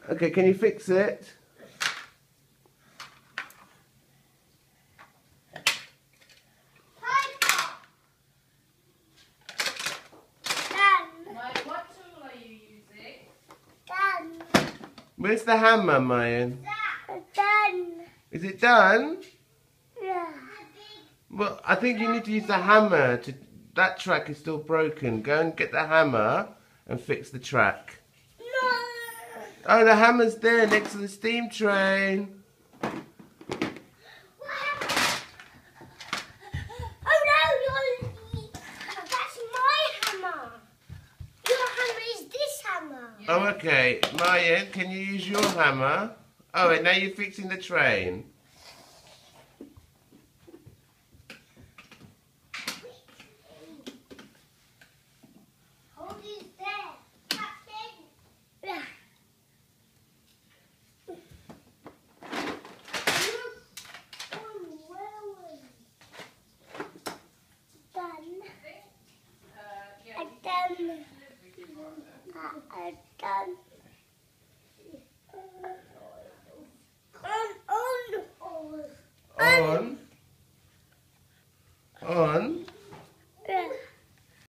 Okay, can you fix it? What tool are you using? Where's the hammer, Maayan? Done. Is it done? Yeah. Well, I think you need to use the hammer to... That track is still broken. Go and get the hammer and fix the track. No. Oh, the hammer's there next to the steam train. Oh no, that's my hammer. Your hammer is this hammer. Yeah. Oh, okay. Maayan, can you use your hammer? Oh, and now you're fixing the train. Hold it there, Captain. Yeah. Done. Yeah. Done. Done.